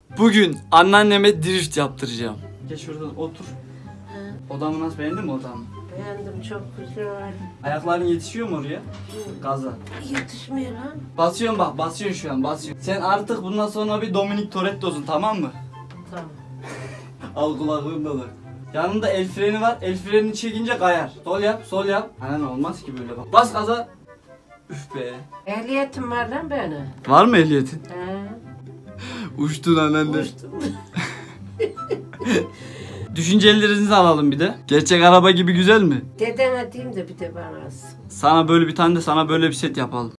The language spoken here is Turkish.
Bugün anneanneme drift yaptıracağım. Geç şuradan otur. Odamı nasıl, beğendin mi odamı? Beğendim, çok güzel. Ayakların yetişiyor mu oraya? Gaza. Yetişmiyor lan. Basıyorsun bak, basıyorsun şu an, basıyorsun. Sen artık bundan sonra bir Dominic Toretto'sun, tamam mı? Tamam. Al kulaklığımda da. Yanında el freni var, el frenini çekince kayar. Sol yap, sol yap. Aynen, olmaz ki böyle bak. Bas gaza. Üf be. Ehliyetim var lan benim. Var mı ehliyetin? He. Uçtun anneanne. Uçtum. Düşüncelerinizi alalım bir de. Gerçek araba gibi güzel mi? Dedene diyeyim de bir de bana alsın. Sana böyle bir tane de sana böyle bir set yapalım.